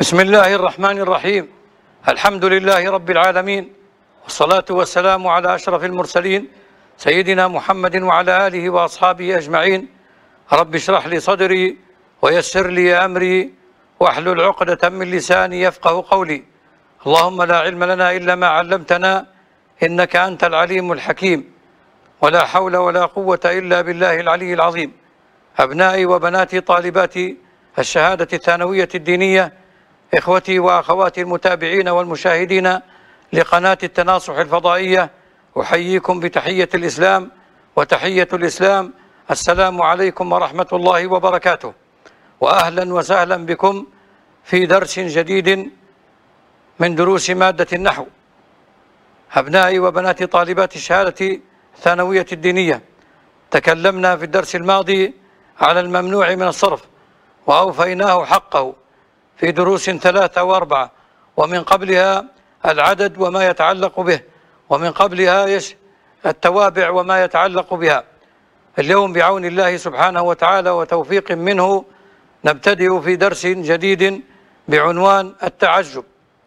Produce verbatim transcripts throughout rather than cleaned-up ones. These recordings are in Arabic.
بسم الله الرحمن الرحيم. الحمد لله رب العالمين، والصلاة والسلام على أشرف المرسلين سيدنا محمد وعلى آله وأصحابه أجمعين. رب اشرح لي صدري ويسر لي أمري واحلل عقدة من لساني يفقه قولي. اللهم لا علم لنا إلا ما علمتنا إنك أنت العليم الحكيم، ولا حول ولا قوة إلا بالله العلي العظيم. أبنائي وبناتي طالباتي الشهادة الثانوية الدينية، إخوتي وأخواتي المتابعين والمشاهدين لقناة التناصح الفضائية، أحييكم بتحية الإسلام، وتحية الإسلام السلام عليكم ورحمة الله وبركاته. وأهلا وسهلا بكم في درس جديد من دروس مادة النحو. أبنائي وبناتي طالبات الشهادة الثانوية الدينية، تكلمنا في الدرس الماضي على الممنوع من الصرف وأوفيناه حقه في دروس ثلاثة وأربعة، ومن قبلها العدد وما يتعلق به، ومن قبلها يش التوابع وما يتعلق بها. اليوم بعون الله سبحانه وتعالى وتوفيق منه نبتدئ في درس جديد بعنوان التعجب.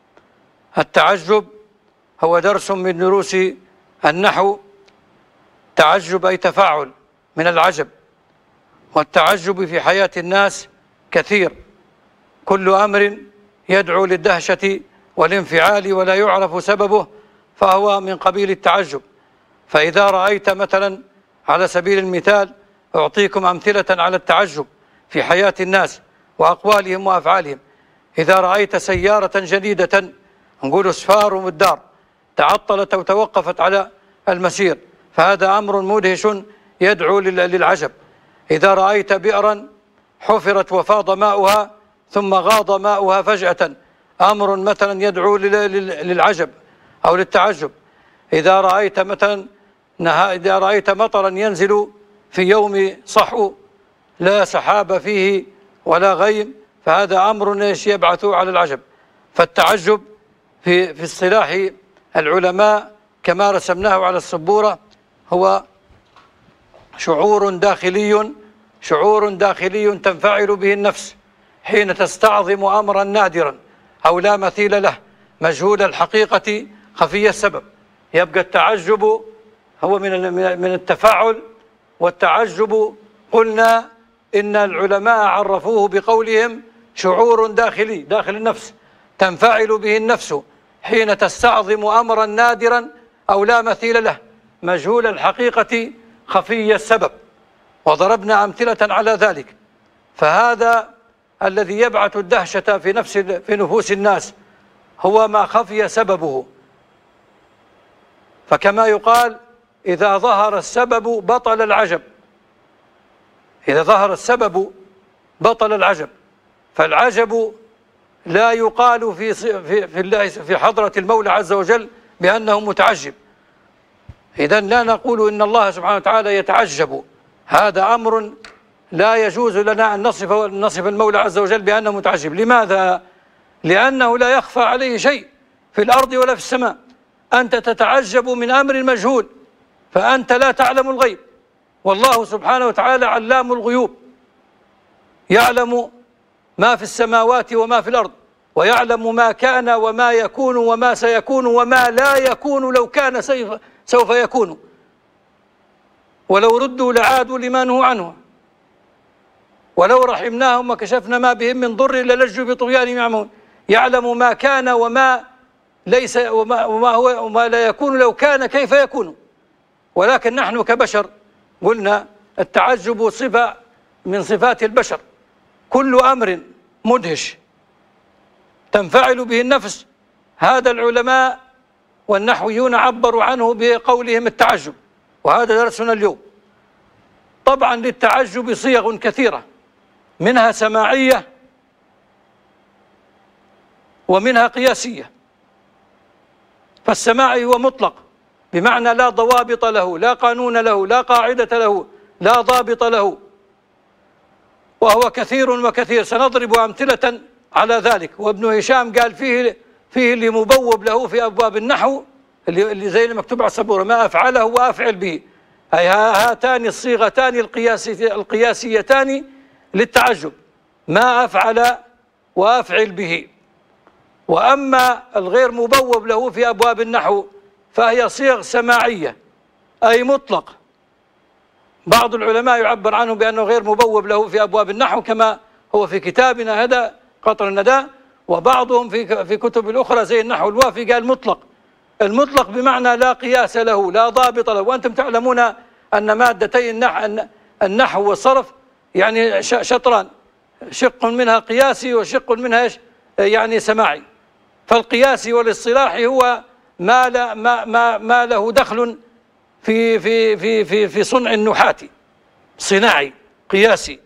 التعجب هو درس من دروس النحو. تعجب أي تفاعل من العجب، والتعجب في حياة الناس كثير، كل أمر يدعو للدهشة والانفعال ولا يعرف سببه فهو من قبيل التعجب. فإذا رأيت مثلا، على سبيل المثال أعطيكم أمثلة على التعجب في حياة الناس وأقوالهم وأفعالهم. إذا رأيت سيارة جديدة، نقول أسفار الدار، تعطلت أو توقفت على المسير، فهذا أمر مدهش يدعو للعجب. إذا رأيت بئرا حفرت وفاض ماؤها ثم غاض ماؤها فجأة، أمر مثلا يدعو للعجب أو للتعجب. إذا رأيت مثلا إذا رأيت مطرا ينزل في يوم صحو لا سحاب فيه ولا غيم، فهذا أمر يبعث على العجب. فالتعجب في في اصطلاح العلماء كما رسمناه على السبورة هو شعور داخلي شعور داخلي تنفعل به النفس حين تستعظم أمرا نادرا أو لا مثيل له، مجهول الحقيقة خفي السبب. يبقى التعجب هو من من التفاعل. والتعجب قلنا إن العلماء عرفوه بقولهم شعور داخلي داخل النفس تنفعل به النفس حين تستعظم أمرا نادرا أو لا مثيل له، مجهول الحقيقة خفي السبب، وضربنا أمثلة على ذلك. فهذا الذي يبعث الدهشة في نفس في نفوس الناس هو ما خفي سببه. فكما يقال إذا ظهر السبب بطل العجب، إذا ظهر السبب بطل العجب. فالعجب لا يقال في في في الله في حضرة المولى عز وجل بأنه متعجب. إذن لا نقول إن الله سبحانه وتعالى يتعجب، هذا أمر لا يجوز لنا أن نصف نصف المولى عز وجل بأنه متعجب. لماذا؟ لأنه لا يخفى عليه شيء في الأرض ولا في السماء. أنت تتعجب من أمر مجهول، فأنت لا تعلم الغيب، والله سبحانه وتعالى علام الغيوب، يعلم ما في السماوات وما في الأرض، ويعلم ما كان وما يكون وما سيكون وما لا يكون لو كان سوف يكون، ولو ردوا لعادوا لما نهوا عنه، ولو رحمناهم وكشفنا ما بهم من ضر للجوا بطغيانهم يعمهون. يعلم ما كان وما ليس وما, وما هو وما لا يكون لو كان كيف يكون. ولكن نحن كبشر قلنا التعجب صفة من صفات البشر، كل أمر مدهش تنفعل به النفس، هذا العلماء والنحويون عبروا عنه بقولهم التعجب، وهذا درسنا اليوم. طبعا للتعجب صيغ كثيرة، منها سماعية ومنها قياسية. فالسماعي هو مطلق بمعنى لا ضوابط له، لا قانون له، لا قاعدة له، لا ضابط له، وهو كثير وكثير. سنضرب أمثلة على ذلك. وابن هشام قال فيه فيه اللي مبوب له في أبواب النحو اللي, اللي زي المكتوب على السبورة، ما أفعله وأفعل به، أي هاتان الصيغتان القياسي القياسيتان للتعجب، ما أفعل وأفعل به. وأما الغير مبوب له في أبواب النحو فهي صيغ سماعية أي مطلق. بعض العلماء يعبر عنه بأنه غير مبوب له في أبواب النحو كما هو في كتابنا هذا قطر الندى، وبعضهم في في كتب الأخرى زي النحو الوافي قال مطلق. المطلق بمعنى لا قياس له لا ضابط له. وأنتم تعلمون أن مادتي النحو والصرف يعني شطران، شق منها قياسي وشق منها إيش يعني سماعي. فالقياسي والاصطلاحي هو ما لا ما ما ما له دخل في في في في في صنع النحاة، صناعي قياسي.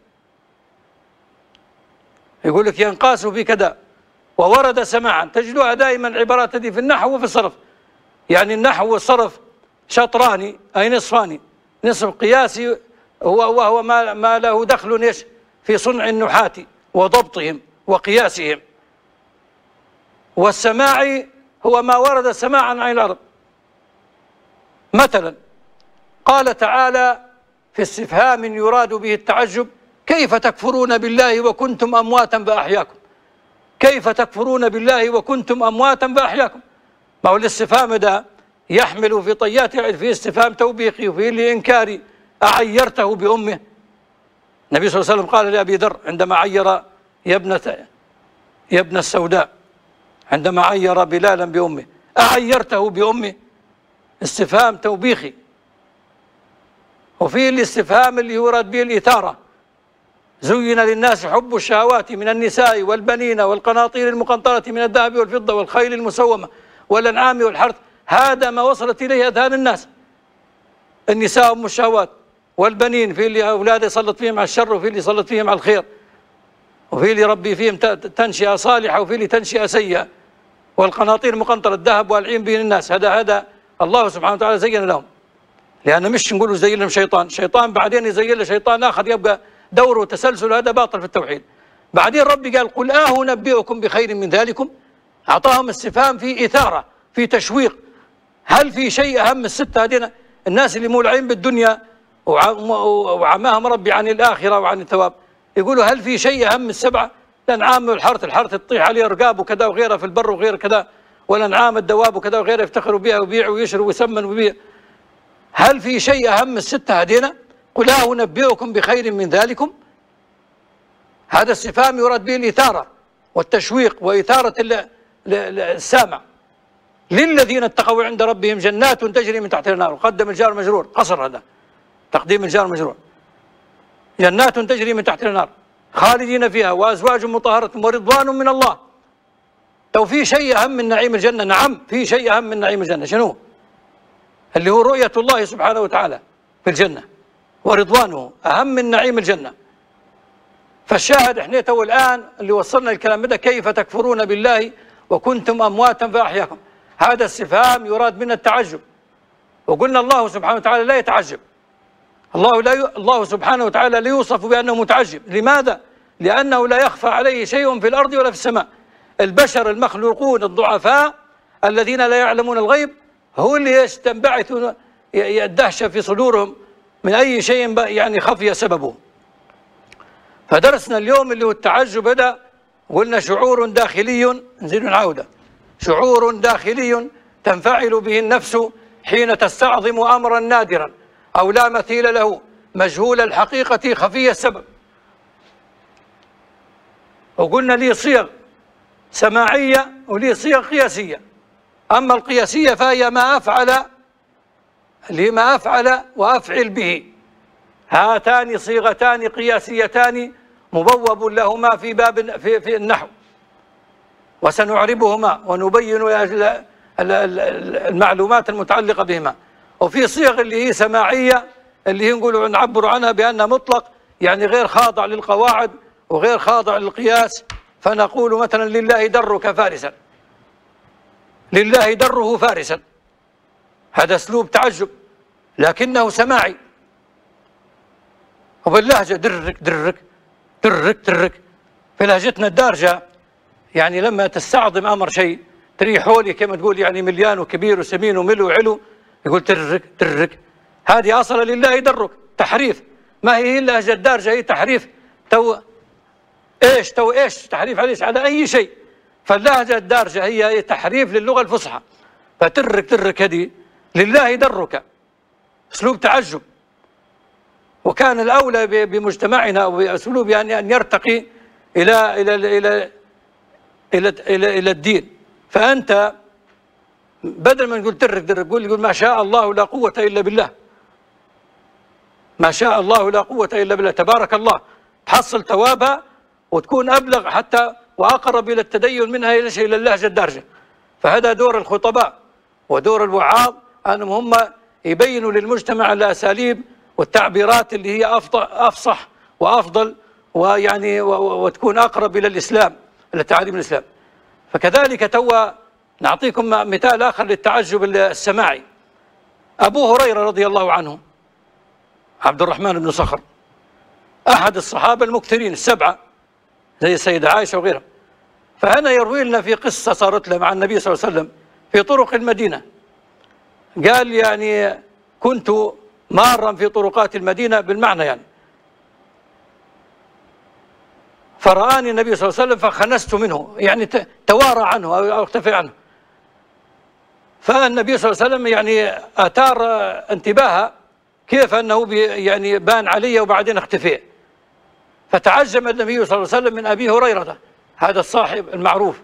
يقول لك ينقاس في كذا وورد سماعا، تجدوها دائما العبارات هذه في النحو وفي الصرف. يعني النحو والصرف شطران أي نصفان، نصف قياسي هو وهو ما ما له دخل ايش في صنع النحاة وضبطهم وقياسهم، والسماعي هو ما ورد سماعا عن العرب. مثلا قال تعالى في استفهام يراد به التعجب: كيف تكفرون بالله وكنتم أمواتا فأحياكم. كيف تكفرون بالله وكنتم أمواتا فأحياكم. ما هو الاستفهام ده يحمل في طياته في استفهام توبيخي وفي لإنكاري. أعيرته بأمه. النبي صلى الله عليه وسلم قال لأبي ذر عندما عير يا ابنة يا ابن السوداء، عندما عير بلالا بأمه: أعيرته بأمه. استفهام توبيخي. وفي الاستفهام اللي يراد به الإثارة: زين للناس حب الشهوات من النساء والبنين والقناطير المقنطرة من الذهب والفضة والخيل المسومة والأنعام والحرث. هذا ما وصلت إليه أذهان الناس. النساء أم الشهوات، والبنين في اللي أولاده يسلط فيهم على الشر وفي اللي يسلط فيهم على الخير، وفي اللي يربي فيهم تنشئة صالحة وفي اللي تنشئة سيئة، والقناطير المقنطرة الذهب والعين بين الناس. هذا هذا الله سبحانه وتعالى زين لهم، لأن مش نقولوا زين لهم شيطان، شيطان بعدين يزين له شيطان آخر يبقى دوره وتسلسل، هذا باطل في التوحيد. بعدين ربي قال: قل آه نبئكم بخير من ذلكم. أعطاهم استفهام في إثارة في تشويق. هل في شيء أهم الستة هذين الناس اللي مولعين بالدنيا وعماهم ربي عن الآخرة وعن الثواب؟ يقولوا هل في شيء أهم السبعة؟ الأنعام والحرث، الحرث تطيح عليه رقاب وكذا وغيرها في البر وغير كذا، والأنعام الدواب وكذا وغيرها يفتخروا بها ويبيعوا ويشروا ويسمنوا ويبيع. هل في شيء أهم الستة هذين؟ قل آه نبئكم بخير من ذلكم. هذا استفهام يراد به الإثارة والتشويق وإثارة السامع. للذين اتقوا عند ربهم جنات تجري من تحتها النار. وقدم الجار مجرور، قصر هذا تقديم الجار مجرور. جنات تجري من تحتها النار خالدين فيها وأزواج مطهرة ورضوان من الله. لو في شيء أهم من نعيم الجنة، نعم في شيء أهم من نعيم الجنة. شنو؟ اللي هو رؤية الله سبحانه وتعالى في الجنة، ورضوانه أهم من نعيم الجنة. فالشاهد احنا تو الآن اللي وصلنا الكلام ده: كيف تكفرون بالله وكنتم أمواتا فأحياكم. هذا استفهام يراد من التعجب. وقلنا الله سبحانه وتعالى لا يتعجب. الله لا ي... الله سبحانه وتعالى لا يوصف بأنه متعجب. لماذا؟ لأنه لا يخفى عليه شيء في الأرض ولا في السماء. البشر المخلوقون الضعفاء الذين لا يعلمون الغيب هو اللي تنبعث الدهشة في صدورهم من أي شيء يعني خفي سببه. فدرسنا اليوم اللي هو التعجب هذا، قلنا شعور داخلي، نزيد العودة، شعور داخلي تنفعل به النفس حين تستعظم أمرا نادرا أو لا مثيل له مجهول الحقيقة خفي السبب. وقلنا لي صيغ سماعية ولي صيغ قياسية. أما القياسية فهي ما أفعل لما أفعل وأفعل به. هاتان صيغتان قياسيتان مبوب لهما في باب في, في النحو، وسنعربهما ونبين المعلومات المتعلقة بهما. وفي صيغ اللي هي سماعية اللي هي نقول نعبر عنها بأنها مطلق، يعني غير خاضع للقواعد وغير خاضع للقياس. فنقول مثلا: لله درك فارسا، لله دره فارسا. هذا اسلوب تعجب لكنه سماعي. وباللهجة درك درك درك درك في لهجتنا الدارجة، يعني لما تستعظم أمر شيء تريح حولي كما تقول يعني مليان وكبير وسمين وملو وعلو، يقول ترك ترك. هذه أصل لله درك، تحريف. ما هي اللهجة الدارجة؟ هي تحريف. تو ايش تو ايش تحريف على ايش؟ على أي شيء. فاللهجة الدارجة هي تحريف للغة الفصحى، فترك ترك هذه لله درك، أسلوب تعجب. وكان الأولى بمجتمعنا أو بأسلوب يعني أن يرتقي إلى إلى إلى إلى إلى, إلى, إلى الدين. فأنت بدل ما نقول ترك ترك قول يقول ما شاء الله لا قوة إلا بالله، ما شاء الله لا قوة إلا بالله، تبارك الله، تحصل ثوابها وتكون أبلغ حتى وأقرب إلى التدين منها إلى اللهجة الدارجة. فهذا دور الخطباء ودور الوعاظ، أنهم هم يبينوا للمجتمع الأساليب والتعبيرات اللي هي أفصح وأفضل ويعني وتكون أقرب إلى الإسلام، إلى تعاليم الإسلام. فكذلك توا نعطيكم مثال آخر للتعجب السماعي. أبو هريرة رضي الله عنه، عبد الرحمن بن صخر، أحد الصحابة المكثرين السبعة زي السيدة عائشة وغيرها. فهنا يروي لنا في قصة صارت له مع النبي صلى الله عليه وسلم في طرق المدينة. قال يعني كنت مارا في طرقات المدينة بالمعنى يعني، فرآني النبي صلى الله عليه وسلم فخنست منه، يعني توارى عنه أو اختفى عنه. فالنبي صلى الله عليه وسلم يعني أثار انتباهه كيف أنه يعني بان علي وبعدين اختفى. فتعجب النبي صلى الله عليه وسلم من أبي هريرة هذا الصاحب المعروف،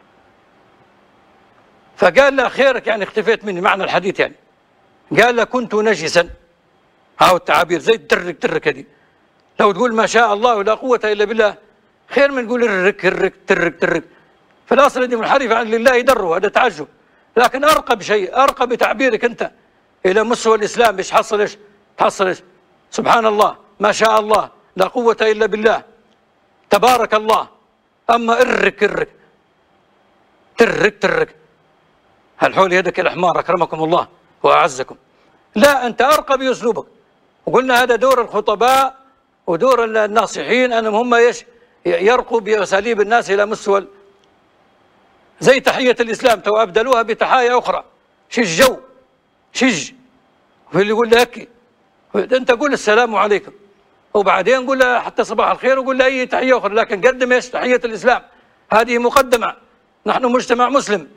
فقال له خيرك يعني اختفيت مني، معنى الحديث يعني. قال له كنت نجسا، هاو التعابير زي الترك ترك هذه. لو تقول ما شاء الله لا قوة إلا بالله خير من تقول الرك الرك ترك ترك. في الأصل هذه منحرفة عن لله دره، هذا تعجب. لكن أرقى بشيء، أرقى بتعبيرك أنت إلى مستوى الإسلام. ايش حصل ايش؟ تحصل ايش؟ سبحان الله، ما شاء الله لا قوة إلا بالله، تبارك الله. أما الرك الرك ترك ترك، هل حول يدك الأحمار أكرمكم الله وأعزكم. لا، أنت أرقى بأسلوبك. وقلنا هذا دور الخطباء ودور الناصحين، أنهم هم ايش؟ يرقوا بأساليب الناس إلى مستوى زي تحية الإسلام، تو أبدلوها بتحايا أخرى. شج جو شج، وفي اللي يقول لك أنت قول السلام عليكم وبعدين قول له حتى صباح الخير وقول له أي تحية أخرى، لكن قدم ايش؟ تحية الإسلام، هذه مقدمة، نحن مجتمع مسلم.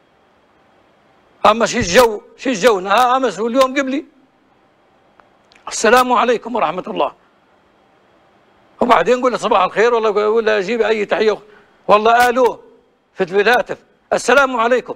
أما شج جو شج جو نهار أمس واليوم قبلي السلام عليكم ورحمة الله، وبعدين قول له صباح الخير والله قول له أجيب أي تحية أخرى، والله آلوه في الهاتف السلام عليكم.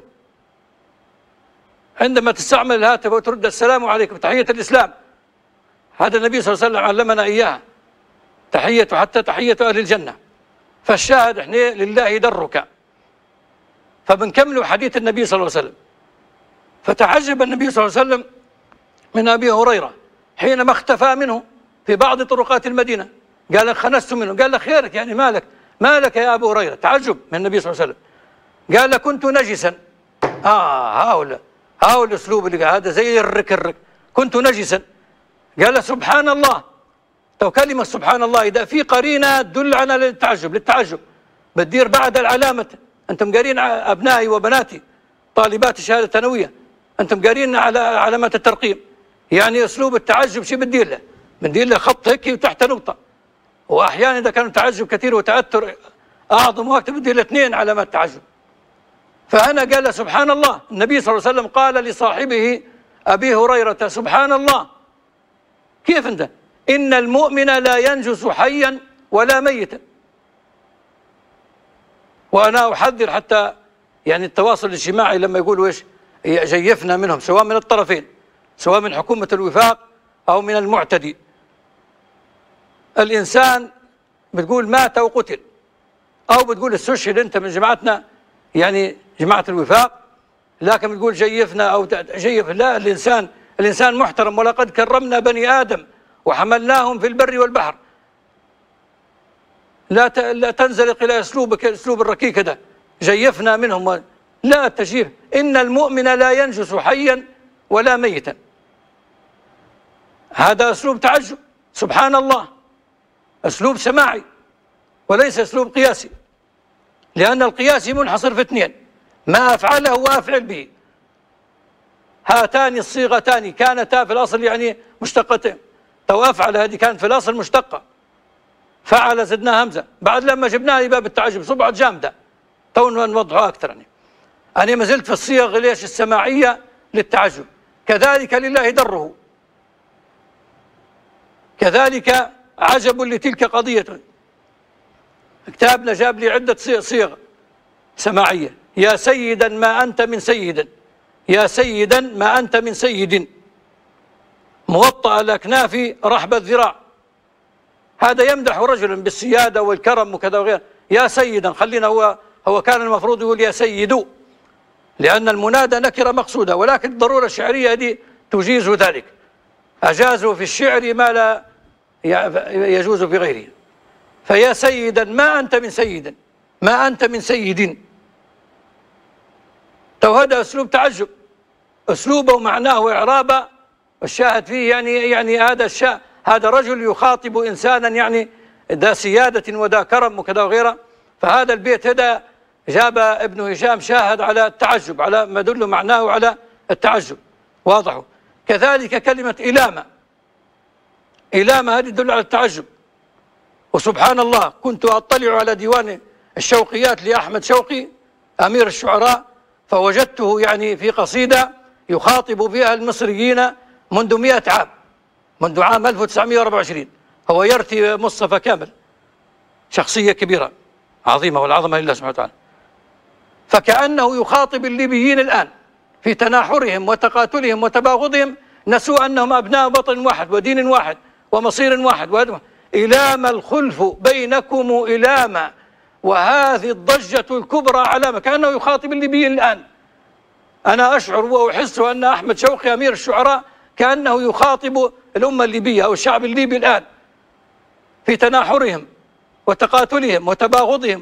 عندما تستعمل الهاتف وترد السلام عليكم تحية الإسلام، هذا النبي صلى الله عليه وسلم علمنا إياها، تحية حتى تحية أهل الجنة. فالشاهد احنا لله درك. فبنكمل حديث النبي صلى الله عليه وسلم. فتعجب النبي صلى الله عليه وسلم من أبي هريرة حينما اختفى منه في بعض طرقات المدينة. قال خنست منه، قال له خيرك يعني مالك مالك يا أبو هريرة. تعجب من النبي صلى الله عليه وسلم. قال له كنت نجسا. آه هاول هاول الأسلوب اللي هذا زي الرك الرك، كنت نجسا. قال له سبحان الله. تو كلمة سبحان الله إذا في قرينة تدل على التعجب للتعجب بتدير بعد العلامة. أنتم قارين أبنائي وبناتي طالبات الشهادة الثانوية، أنتم قارين على علامات الترقيم، يعني أسلوب التعجب شو بتدير له؟ بندير له خط هيك وتحت نقطة، وأحيانا إذا كان تعجب كثير وتأثر أعظم وقت بدير له اثنين علامات تعجب. فأنا قال له سبحان الله. النبي صلى الله عليه وسلم قال لصاحبه أبي هريرة سبحان الله. كيف أنت؟ إن المؤمن لا ينجس حيا ولا ميتا. وأنا أحذر حتى يعني التواصل الاجتماعي لما يقولوا إيش جيفنا منهم، سواء من الطرفين، سواء من حكومة الوفاق أو من المعتدي. الإنسان بتقول مات أو قتل، أو بتقول استشهد أنت من جماعتنا يعني جماعة الوفاق، لكن بتقول جيفنا أو جيف. لا، الإنسان الإنسان محترم، ولقد كرمنا بني آدم وحملناهم في البر والبحر. لا لا تنزلق إلى أسلوبك أسلوب الركيك ده جيفنا منهم. لا التجيف، إن المؤمن لا ينجس حيا ولا ميتا. هذا أسلوب تعجب سبحان الله، أسلوب سماعي وليس أسلوب قياسي، لأن القياسي منحصر في اثنين: ما أفعله وأفعل به. هاتان الصيغتان كانتا في الأصل يعني مشتقتين. تو أفعل هذه كانت في الأصل مشتقة، فعل زدناها همزة، بعد لما جبناها لباب التعجب صبعت جامدة تو نوضحها أكثر. يعني أنا ما زلت في الصيغ ليش السماعية للتعجب. كذلك لله دره، كذلك عجب لتلك قضية. كتابنا جاب لي عدة صيغ سماعية. يا سيدا ما أنت من سيد، يا سيدا ما أنت من سيد، موطأ الأكناف رحب الذراع. هذا يمدح رجلا بالسيادة والكرم وكذا وغيره. يا سيدا، خلينا هو هو كان المفروض يقول يا سيد، لأن المنادى نكرة مقصودة، ولكن الضرورة الشعرية دي تجيز ذلك. أجازوا في الشعر ما لا يجوز في غيره. فيا سيدا ما أنت من سيد، ما أنت من سيد. تو هذا أسلوب تعجب، أسلوبه ومعناه وإعرابه. والشاهد فيه يعني يعني هذا الشا هذا رجل يخاطب إنسانا يعني ذا سيادة وذا كرم وكذا وغيره. فهذا البيت هذا جاب ابن هشام شاهد على التعجب، على ما يدل معناه على التعجب، واضح. كذلك كلمة إلامة، إلامة هذه تدل على التعجب. وسبحان الله كنت أطلع على ديوان الشوقيات لأحمد شوقي أمير الشعراء، فوجدته يعني في قصيدة يخاطب فيها المصريين منذ مئة عام، منذ عام ألف وتسعمئة وأربعة وعشرين. هو يرثي مصطفى كامل، شخصية كبيرة عظيمة والعظمة لله سبحانه وتعالى. فكأنه يخاطب الليبيين الآن في تناحرهم وتقاتلهم وتباغضهم، نسوا أنهم أبناء وطن واحد ودين واحد ومصير واحد. إلام الخلف بينكم إلاما، وهذه الضجة الكبرى علامة. كأنه يخاطب الليبيين الآن. أنا أشعر وأحس أن أحمد شوقي أمير الشعراء كأنه يخاطب الأمة الليبية أو الشعب الليبي الآن في تناحرهم وتقاتلهم وتباغضهم،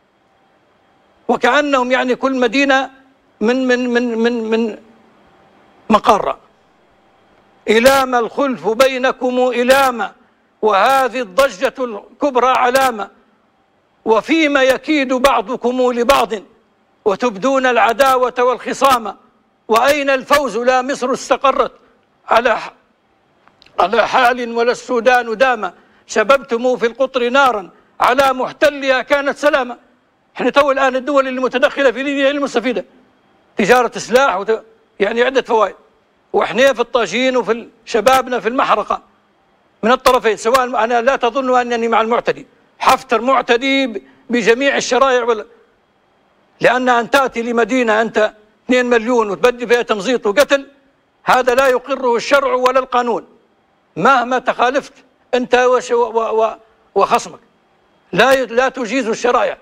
وكأنهم يعني كل مدينة من من من من من مقرة. إلام الخلف بينكم إلاما، وهذه الضجة الكبرى علامة، وفيما يكيد بعضكم لبعض، وتبدون العداوة والخصام، وأين الفوز لا مصر استقرت على على حال ولا السودان دام، شببتم في القطر نارا على محتلها كانت سلامة. احنا تو الآن الدول اللي متدخلة في ليبيا المستفيدة، تجارة سلاح وت... يعني عدة فوائد، واحنا في الطاجين وفي شبابنا في المحرقة من الطرفين. سواء أنا لا تظن أنني مع المعتدي، حفتر معتدي بجميع الشرائع ولا... لأن أن تأتي لمدينة أنت اثنين مليون وتبدي فيها تمزيط وقتل، هذا لا يقره الشرع ولا القانون مهما تخالفت أنت وش... و... و... وخصمك، لا لا تجيز الشرائع.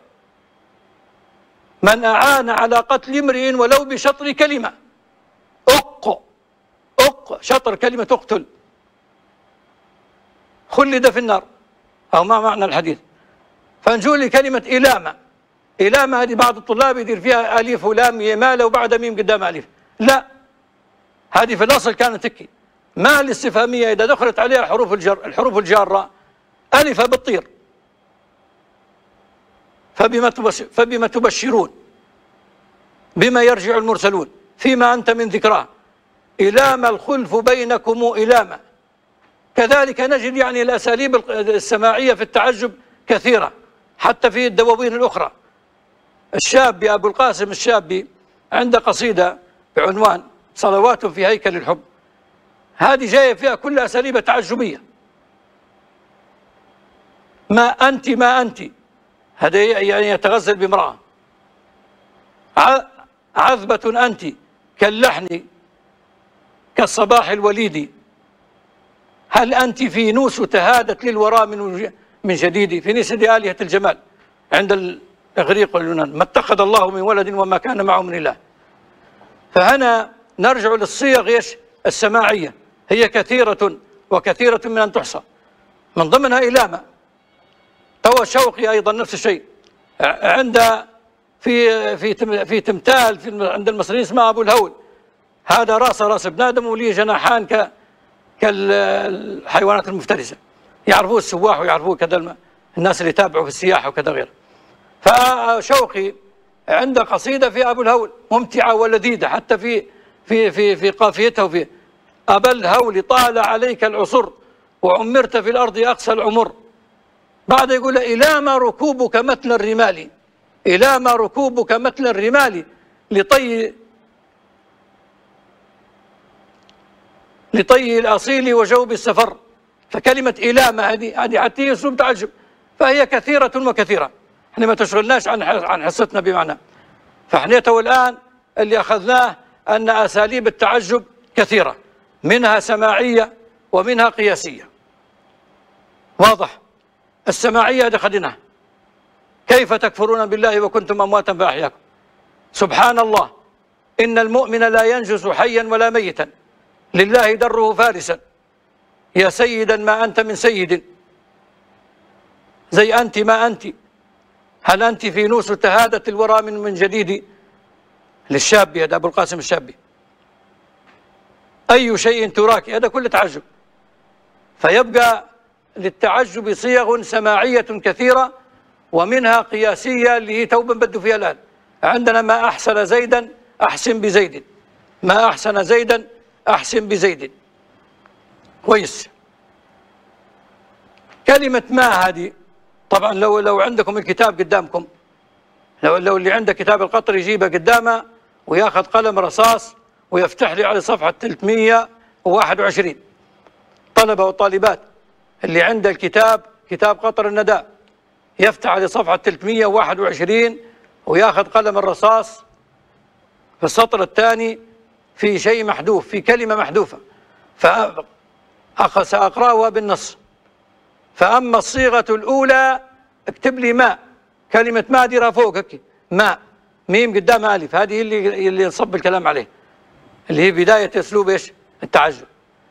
من أعان على قتل امرئ ولو بشطر كلمة أق أق شطر كلمة اقتل خلد في النار، أو ما معنى الحديث. فنجول لكلمة إلامة. إلامة هذه بعض الطلاب يدير فيها ألف ولام يمالة وبعد ميم قدام ألف، لا، هذه في الأصل كانت تكي. ما الاستفهامية إذا دخلت عليها حروف الجر الحروف الجارة ألف بتطير. فبما فبما تبشرون، بما يرجع المرسلون، فيما أنت من ذكراه. إلام الخلف بينكم إلاما. كذلك نجد يعني الأساليب السماعية في التعجب كثيرة، حتى في الدواوين الأخرى. الشابي أبو القاسم الشابي عنده قصيدة بعنوان صلوات في هيكل الحب، هذه جاية فيها كل أساليب تعجبية. ما أنت ما أنت، هذا يعني يتغزل بامرأة. عذبة أنت كاللحن كالصباح الوليد، هل أنت في نوس تهادت للوراء من من جديد. في نسد آلهة الجمال عند الإغريق واليونان، ما اتخذ الله من ولد وما كان معه من إله. فهنا نرجع للصيغ ايش السماعية، هي كثيرة وكثيرة من أن تحصى، من ضمنها إلامة. تو شوقي أيضا نفس الشيء، عند في في في تمثال في عند المصريين اسمه أبو الهول، هذا راس راس ابن آدم وليه جناحان ك كالحيوانات المفترسة، يعرفوه السواح ويعرفوه كذا الناس اللي يتابعوا في السياحة وكذا غيره. فشوقي عنده قصيدة في أبو الهول ممتعة ولذيذة، حتى في في في في قافيتها. وفي أبا الهول طال عليك العصر وعمرت في الأرض أقصى العمر، بعد يقول إلى ما ركوبك متن الرمال، إلى ما ركوبك مثل الرمال لطي لطي الأصيل وجوب السفر. فكلمة إلى ما هذه هذه حتى هي أسلوب تعجب، فهي كثيرة وكثيرة، احنا ما تشغلناش عن عن حصتنا بمعنى. فاحنا تو الآن اللي أخذناه أن أساليب التعجب كثيرة، منها سماعية ومنها قياسية. واضح؟ السماعية هذه أخذناها، كيف تكفرون بالله وكنتم أمواتا فأحياكم. سبحان الله، إن المؤمن لا ينجس حيا ولا ميتا، لله دره فارسا، يا سيدا ما أنت من سيد، زي أنت ما أنت، هل أنت في نوس تهادت الورى من من جديد. للشابي، هذا أبو القاسم الشابي. أي شيء تراك، هذا كله تعجب. فيبقى للتعجب صيغ سماعية كثيرة، ومنها قياسية اللي هي توبا بدوا فيها الآن. عندنا ما أحسن زيدا أحسن بزيد، ما أحسن زيدا أحسن بزيد. كويس. كلمة ما هذه طبعا لو لو عندكم الكتاب قدامكم، لو لو اللي عنده كتاب القطر يجيبه قدامه وياخذ قلم رصاص ويفتح لي على صفحة ثلاثمئة وواحد وعشرين. طلبة وطالبات اللي عنده الكتاب كتاب قطر الندى يفتح على صفحة ثلاثمئة وواحد وعشرين وياخذ قلم الرصاص في السطر الثاني في شيء محذوف، في كلمة محذوفة، فسأقرأها بالنص. فأما الصيغة الأولى اكتب لي ما، كلمة ما ديرها فوق هيك، ما ميم قدامها ألف، هذه اللي اللي نصب الكلام عليه، اللي هي بداية أسلوب إيش؟ التعجب.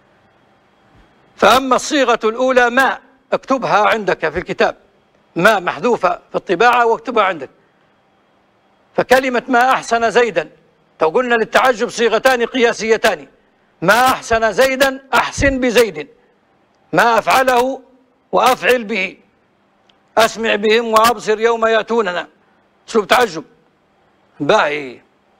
فأما الصيغة الأولى ما اكتبها عندك في الكتاب، ما محذوفة في الطباعة واكتبها عندك. فكلمة ما أحسن زيدا، تو قلنا للتعجب صيغتان قياسيتان، ما أحسن زيدا أحسن بزيد، ما أفعله وأفعل به، أسمع بهم وأبصر يوم يأتوننا، أسلوب تعجب باهي.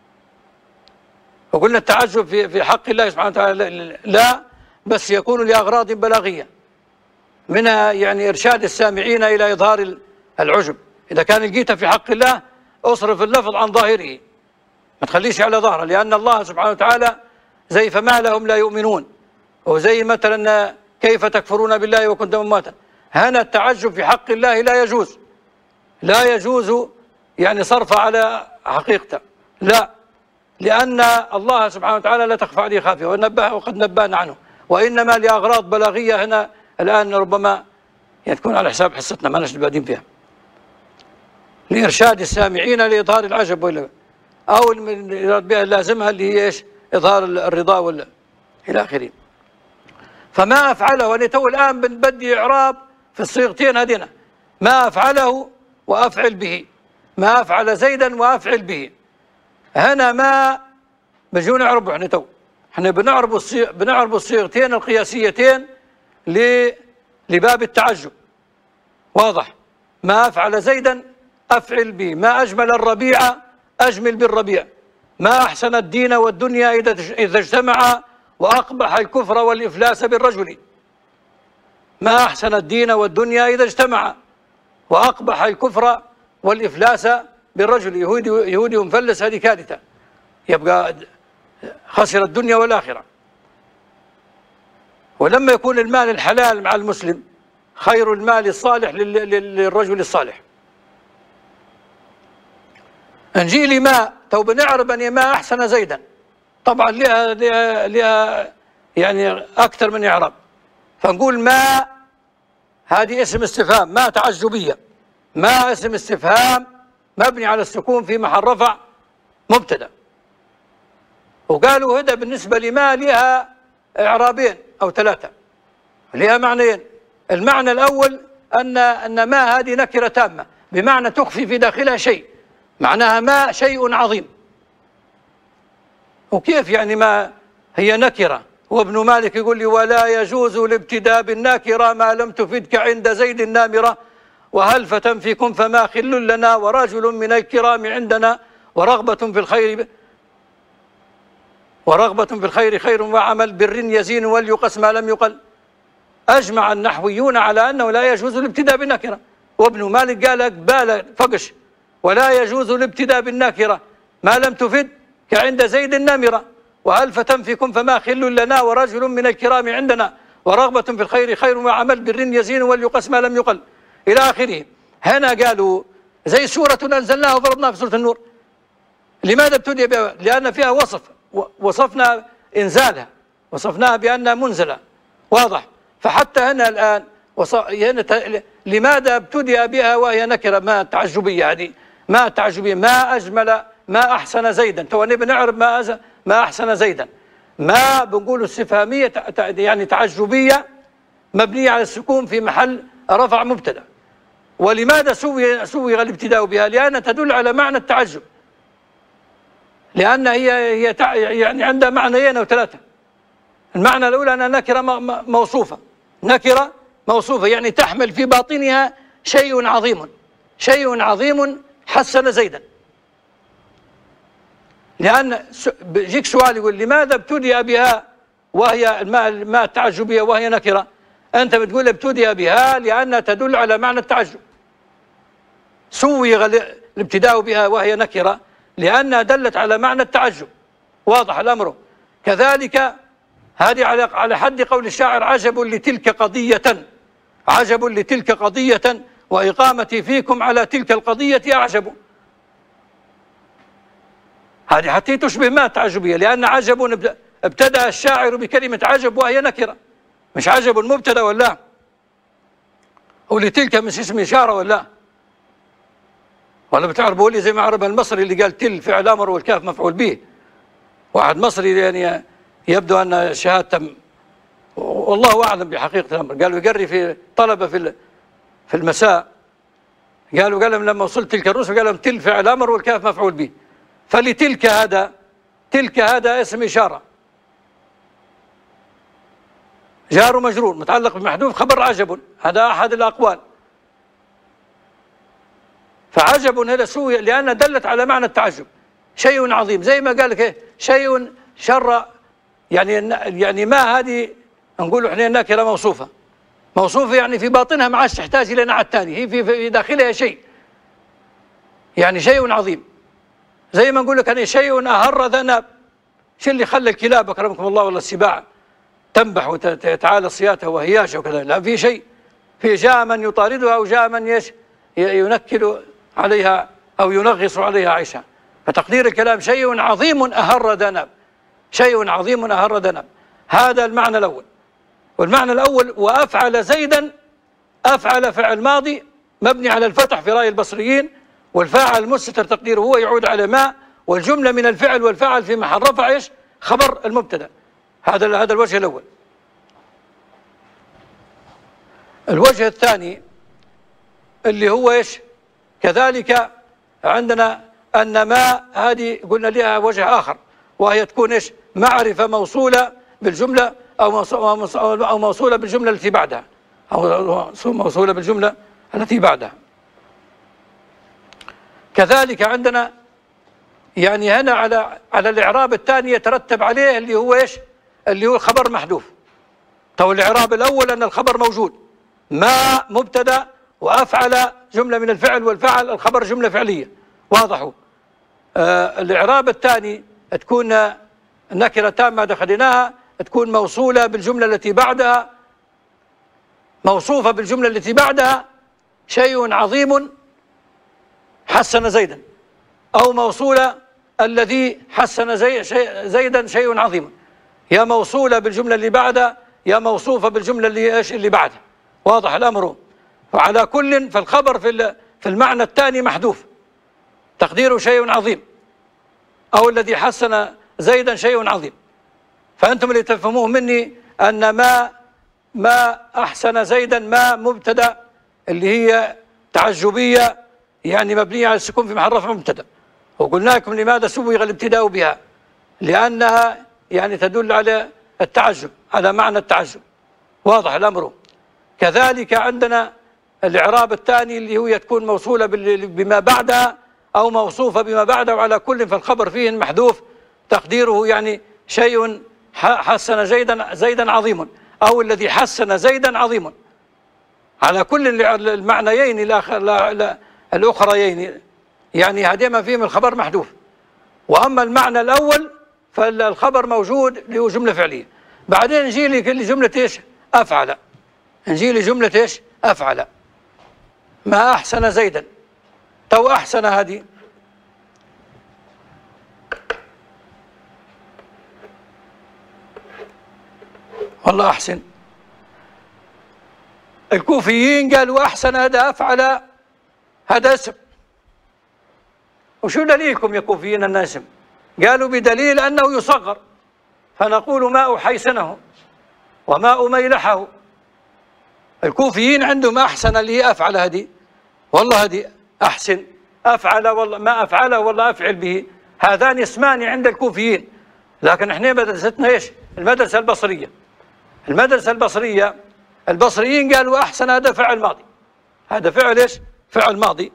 وقلنا التعجب في في حق الله سبحانه وتعالى لا، بس يكون لأغراض بلاغية، منها يعني إرشاد السامعين إلى إظهار العجب. إذا كان لقيتها في حق الله أصرف اللفظ عن ظاهره، ما تخليش على ظهره، لأن الله سبحانه وتعالى زي فما لهم لا يؤمنون، وزي مثلا كيف تكفرون بالله وكنتم أمواتا. هنا التعجب في حق الله لا يجوز، لا يجوز يعني صرف على حقيقته، لا، لأن الله سبحانه وتعالى لا تخفى عليه خافية، ونبه وقد نبهنا عنه، وإنما لأغراض بلاغية هنا الآن ربما يعني تكون على حساب حصتنا ما نحن بعدين فيها، لإرشاد السامعين لإظهار العجب، ولا أو المراد بها اللازمها اللي هي إيش؟ إظهار الرضا ولا إلى آخره. فما أفعله، أنا تو الآن بنبدي إعراب في الصيغتين هذين، ما أفعله وأفعل به، ما أفعل زيدا وأفعل به. هنا ما بنجو نعربه احنا تو، احنا بنعربوا الصيغ بنعربوا الصيغتين القياسيتين لباب التعجب. واضح؟ ما أفعل زيدا أفعل به، ما أجمل الربيع أجمل بالربيع، ما أحسن الدين والدنيا إذا اجتمعا وأقبح الكفر والإفلاس بالرجل. ما أحسن الدين والدنيا إذا اجتمعا وأقبح الكفر والإفلاس بالرجل. يهودي يهودي ومفلس هذه كارثة، يبقى خسر الدنيا والآخرة. ولما يكون المال الحلال مع المسلم خير المال الصالح للرجل الصالح. نجي لي ما تو بنعرب أن ما أحسن زيدا، طبعا لها لها لها يعني أكثر من إعراب، فنقول ما هذه اسم استفهام، ما تعجبية، ما اسم استفهام مبني على السكون في محل رفع مبتدأ. وقالوا هذا بالنسبة لما لها إعرابين أو ثلاثة، لها معنيين. المعنى الأول أن أن ما هذه نكرة تامة، بمعنى تخفي في داخلها شيء، معناها ما شيء عظيم. وكيف يعني ما هي نكرة؟ وابن مالك يقول لي ولا يجوز الابتداء بالناكرة ما لم تفدك عند زيد النامرة، وهلفة فيكم فما خل لنا، ورجل من الكرام عندنا، ورغبة في الخير ورغبة في الخير خير وعمل بر يزين وليقس ما لم يقل. أجمع النحويون على أنه لا يجوز الابتداء بالنكرة، وابن مالك قال لك بالا فقش ولا يجوز الابتداء بالنكرة ما لم تفد كعند زيد النمرة، وهل فتنفكم فما خل لنا ورجل من الكرام عندنا، ورغبة في الخير خير وعمل بر يزين وليقس ما لم يقل إلى آخره. هنا قالوا زي سورة أنزلناها وفرضناها في سورة النور. لماذا ابتدي بها؟ لأن فيها وصف، وصفنا إنزالها، وصفناها بأنها منزلة، واضح. فحتى هنا الآن هنا لماذا ابتدأ بها وهي نكرة؟ ما تعجبية هذه، ما تعجبية، ما أجمل ما أحسن زيدا. توني بنعرف ما ما أحسن زيدا، ما بنقول استفهامية يعني تعجبية مبنية على السكون في محل رفع مبتدأ. ولماذا سوي سوي الابتداء بها؟ لأنها تدل على معنى التعجب، لأن هي هي يعني عندها معنيين أو ثلاثة. المعنى الأولى أنها نكرة موصوفة، نكرة موصوفة يعني تحمل في باطنها شيء عظيم، شيء عظيم حسن زيدا. لأن بيجيك سؤال يقول لماذا ابتدأ بها وهي ما التعجبية وهي نكرة؟ أنت بتقول ابتدأ بها لأنها تدل على معنى التعجب. سوي الابتداء بها وهي نكرة لأنها دلت على معنى التعجب، واضح الأمر. كذلك هذه على على حد قول الشاعر عجب لتلك قضية، عجب لتلك قضية وإقامتي فيكم على تلك القضية أعجب. هذه حتى تشبه ما تعجبية، لأن عجب ابتدأ الشاعر بكلمة عجب وهي نكرة، مش عجب مبتدأ ولا ولتلك مش اسم إشارة ولا ولا بتعرفوا لي زي ما عرب المصري اللي قال تل فعل أمر والكاف مفعول به. واحد مصري يعني يبدو أن شهادته والله أعلم بحقيقة الأمر، قالوا يقري في طلبة في في المساء، قالوا قال لهم لما وصلت تلك الرسل قال لهم تل فعل أمر والكاف مفعول به. فلتلك هذا تلك هذا اسم إشارة جار مجرور متعلق بمحذوف خبر عجب، هذا أحد الأقوال. فعجب هذا سوي لأنها دلت على معنى التعجب، شيء عظيم. زي ما قال لك إيه شيء شر، يعني يعني ما هذه نقول احنا نكرة موصوفة، موصوفة يعني في باطنها ما عادش تحتاج إلى نعت ثاني، هي في, في داخلها شيء، يعني شيء عظيم. زي ما نقول لك أنا شيء أهر ذنب، شو اللي خلى الكلاب أكرمكم الله ولا السباع تنبح وتعالى صياتها وهياشة وكذا؟ لا، في شيء، في جاء من يطاردها أو جاء من يش ينكل عليها أو ينغص عليها عيشها. فتقدير الكلام شيء عظيم أهر ذنب، شيء عظيم أهر ذنب. هذا المعنى الأول. والمعنى الأول وأفعل زيدا، أفعل فعل ماضي مبني على الفتح في رأي البصريين، والفاعل المستتر تقديره هو يعود على ما، والجملة من الفعل والفاعل في محل رفع ايش؟ خبر المبتدأ. هذا هذا الوجه الأول. الوجه الثاني اللي هو ايش؟ كذلك عندنا أن ما هذه قلنا لها وجه آخر، وهي تكون ايش؟ معرفة موصولة بالجملة أو أو موصولة بالجملة التي بعدها، أو موصولة بالجملة التي بعدها. كذلك عندنا يعني هنا على على الإعراب الثاني يترتب عليه اللي هو ايش؟ اللي هو خبر محذوف. تو الإعراب الأول أن الخبر موجود، ما مبتدأ وأفعل جملة من الفعل والفعل الخبر جملة فعلية، واضح. آه الإعراب الثاني تكون نكرة تامة دخلناها، تكون موصولة بالجملة التي بعدها، موصوفة بالجملة التي بعدها شيء عظيم حسن زيدا، أو موصولة الذي حسن زي شيء زيدا شيء عظيم، يا موصولة بالجملة اللي بعدها يا موصوفة بالجملة اللي ايش اللي بعدها، واضح الأمر. وعلى كل فالخبر في في المعنى الثاني محذوف تقديره شيء عظيم، أو الذي حسن زيدا شيء عظيم. فأنتم اللي تفهموه مني أن ما ما أحسن زيدا ما مبتدأ اللي هي تعجبية يعني مبنية على السكون في محل رفع مبتدأ. وقلنا لكم لماذا سوغ الابتداء بها؟ لأنها يعني تدل على التعجب، على معنى التعجب، واضح الأمر. كذلك عندنا الإعراب الثاني اللي هو تكون موصولة بما بعدها أو موصوفة بما بعدها، وعلى كل فالخبر فيه محذوف تقديره يعني شيء حسن زيدا زيدا عظيم، أو الذي حسن زيدا عظيم، على كل المعنيين الأخريين. يعني هديما فيهم الخبر محذوف. وأما المعنى الأول فالخبر موجود اللي هو جملة فعلية. بعدين نجي لي جملة إيش؟ أفعل. نجي لي جملة إيش؟ أفعل. ما أحسن زيدا. تو أحسن هذه والله أحسن. الكوفيين قالوا أحسن هذا أفعل هذا اسم. وشو دليلكم يا كوفيين أنه اسم؟ قالوا بدليل أنه يصغر، فنقول ماء حيسنه وماء ميلحه. الكوفيين عندهم أحسن اللي هي أفعل هذه، والله هذه أحسن، أفعل والله ما أفعله والله أفعل به، هذان اسمان عند الكوفيين. لكن احنا مدرستنا ايش؟ المدرسة البصرية. المدرسة البصرية البصريين قالوا أحسن هذا فعل ماضي، هذا فعل ايش؟ فعل ماضي.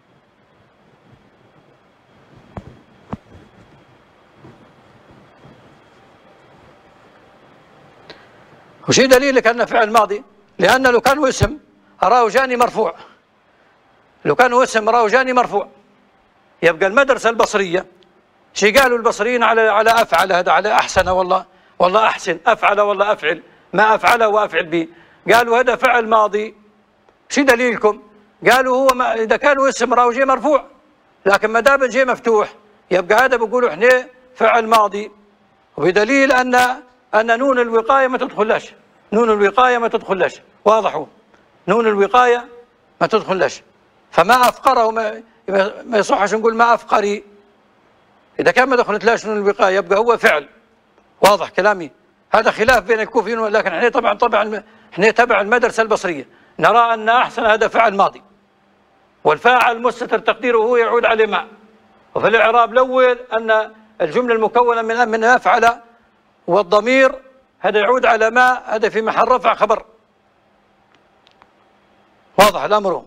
وش دليلك أنه فعل ماضي؟ لأن لو كان اسم أراه جاني مرفوع، لو كان اسم أراه جاني مرفوع يبقى المدرسة البصرية شي قالوا البصريين على على أفعل هذا، على أحسن والله والله أحسن، أفعل والله أفعل، ما أفعله وأفعل به، قالوا هذا فعل ماضي. شي دليلكم؟ قالوا هو ما إذا كانوا اسم أراه جاي مرفوع، لكن ما دام جاي مفتوح يبقى هذا بيقولوا احنا فعل ماضي. وبدليل أن أن نون الوقاية ما تدخلش، نون الوقاية ما تدخلش، واضح؟ نون الوقاية ما تدخلش، فما أفقره ما, ما يصحش نقول ما أفقري. إذا كان ما دخلتلاش نون الوقاية يبقى هو فعل، واضح كلامي؟ هذا خلاف بين الكوفيين، لكن احنا طبعا طبعا احنا تبع المدرسة البصرية نرى أن أحسن هذا فعل ماضي، والفاعل مستتر تقديره هو يعود على ما. وفي الإعراب الأول أن الجملة المكونة من من أفعل والضمير هذا يعود على ما، هذا في محل رفع خبر، واضح الأمر؟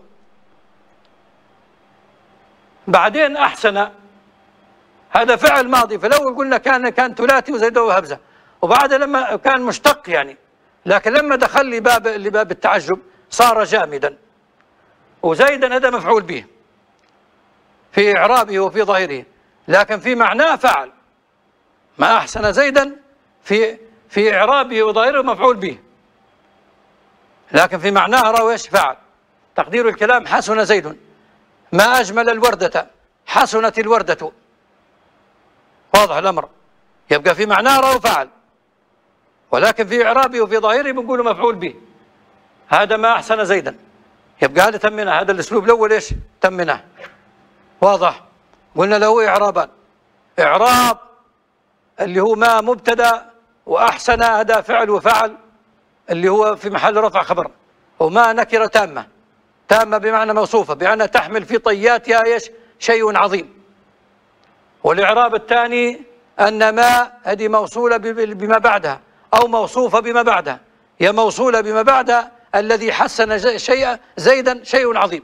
بعدين أحسن هذا فعل ماضي، فالأول قلنا كان كان ثلاثي وزيده همزة، وبعد لما كان مشتق يعني، لكن لما دخل لباب لباب التعجب صار جامدا. وزيدا هذا مفعول به في إعرابه وفي ظاهره، لكن في معناه فعل. ما أحسن زيدا في في إعرابه وظاهره مفعول به، لكن في معناه راوي ايش؟ فعل. تقدير الكلام حسن زيد، ما أجمل الوردة، حسنت الوردة، واضح الأمر؟ يبقى في معناه راوي فعل، ولكن في إعرابه وفي ظاهره بنقول مفعول به. هذا ما أحسن زيدا، يبقى هذا تمناه، هذا الأسلوب الأول ايش؟ تمناه، واضح؟ قلنا له إعرابان، إعراب اللي هو ما مبتدأ، وأحسن هذا فعل وفعل اللي هو في محل رفع خبر، وما نكرة تامة، تامة بمعنى موصوفة، بأنها تحمل في طياتها ايش؟ شيء عظيم. والإعراب الثاني أن ما هذه موصولة بما بعدها أو موصوفة بما بعدها، هي موصولة بما بعدها الذي حسن شيئا زيدا شيء عظيم.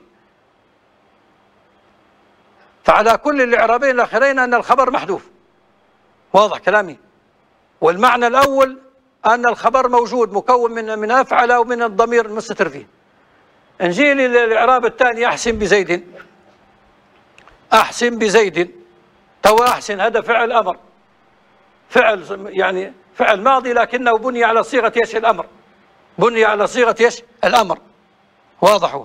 فعلى كل الإعرابين الآخرين أن الخبر محذوف، واضح كلامي؟ والمعنى الأول أن الخبر موجود مكون من من أفعل ومن الضمير المستتر فيه. نجي للإعراب الثاني، أحسن بزيد، أحسن بزيد، تو أحسن هذا فعل أمر، فعل يعني فعل ماضي لكنه بني على صيغة ايش؟ الأمر، بني على صيغة ايش؟ الأمر، واضح؟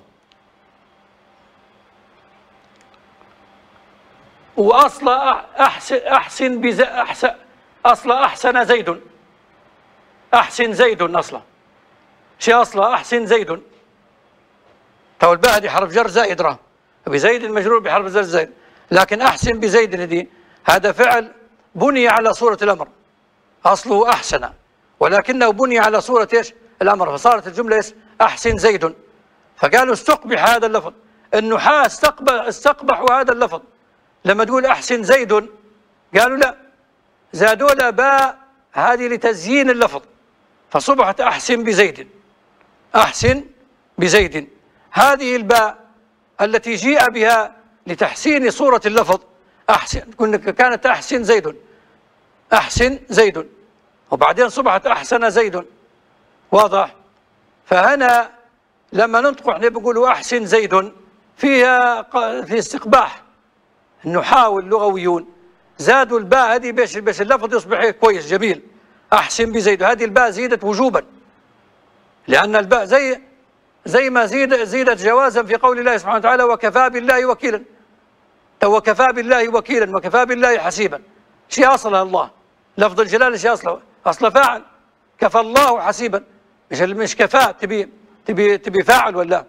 وأصل أحسن أحسن بز أحسن أصل أحسن زيد، أحسن زيد أصلا، شي أصلا أحسن زيد، تو الباء دي حرف جر زائد راه، بزيد المجرور بحرف جر زائد، لكن أحسن بزيد دي هذا فعل بني على صورة الأمر، أصله أحسن ولكنه بني على صورة ايش؟ الأمر، فصارت الجملة ايش؟ أحسن زيد. فقالوا استقبح هذا اللفظ، النحاة استقبح استقبحوا هذا اللفظ لما تقول أحسن زيد، قالوا لا، زادوا له باء هذه لتزيين اللفظ، فصبحت أحسن بزيد، أحسن بزيد. هذه الباء التي جيء بها لتحسين صورة اللفظ أحسن، كانت أحسن زيد، أحسن زيد، وبعدين صبحت أحسن زيد، واضح؟ فهنا لما ننطق احنا بنقولوا أحسن زيد فيها في استقباح، النحاة واللغويون زادوا الباء هذه باش باش اللفظ يصبح كويس جميل. أحسن بزيد، هذه الباء زيدت وجوبا، لأن الباء زي زي ما زيد زيدت جوازا في قول الله سبحانه وتعالى وكفى بالله وكيلا. وكفى بالله وكيلا وكفى بالله حسيبا، شيء أصلها الله، لفظ الجلالة شيء أصله أصل فاعل، كفى الله حسيبا، مش مش كفى تبي تبي تبي فاعل ولا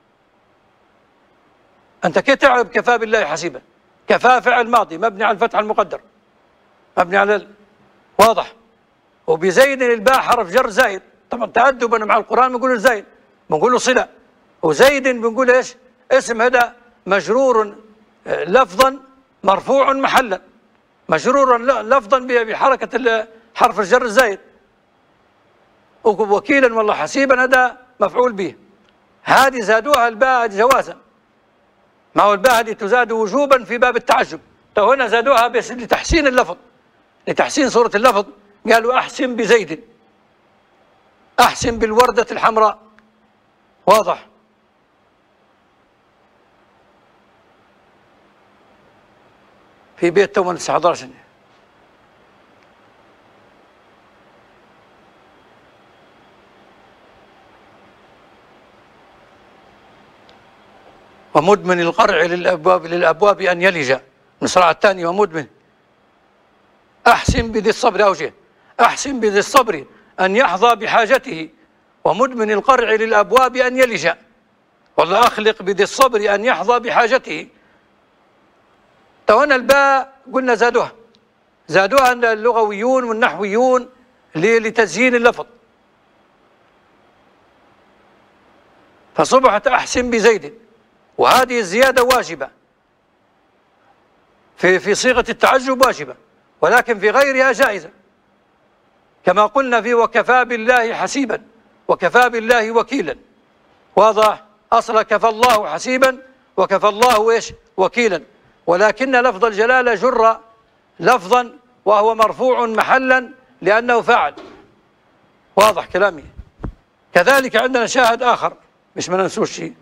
أنت كيف تعرف كفى بالله حسيبا؟ كفى فعل ماضي مبني على الفتح المقدر، مبني على ال... واضح. وبزيد الباء حرف جر زايد، طبعا تأدبا مع القرآن بنقول زايد، بنقول له صلة. وزيد بنقول ايش؟ اسم هذا مجرور لفظا مرفوع محلا، مجرورا لفظا بحركة حرف الجر الزايد. وكيلا والله حسيبا هذا مفعول به. هذه زادوها الباء جوازا، ما هو الباء هذه تزاد وجوبا في باب التعجب، تو هنا زادوها بس لتحسين اللفظ، لتحسين صورة اللفظ. قالوا أحسن بزيد، أحسن بالوردة الحمراء. واضح. في بيت تو لسه حضرش. ومدمن القرع للأبواب للأبواب أن يلج، المصراع الثاني ومدمن. أحسن بذي الصبر أوجه، أحسن بذي الصبر أن يحظى بحاجته، ومدمن القرع للأبواب أن يلج، والله أخلق بذي الصبر أن يحظى بحاجته. تونا الباء قلنا زادوها زادوها اللغويون والنحويون لتزيين اللفظ، فصبحت أحسن بزيد. وهذه الزيادة واجبة في في صيغة التعجب واجبة، ولكن في غيرها جائزة، كما قلنا في وكفى بالله حسيبا وكفى بالله وكيلا. واضح. أصل كفى الله حسيبا وكفى الله ايش؟ وكيلا، ولكن لفظ الجلالة جر لفظا وهو مرفوع محلا لأنه فاعل. واضح كلامي. كذلك عندنا شاهد آخر مش ما ننسوش شيء.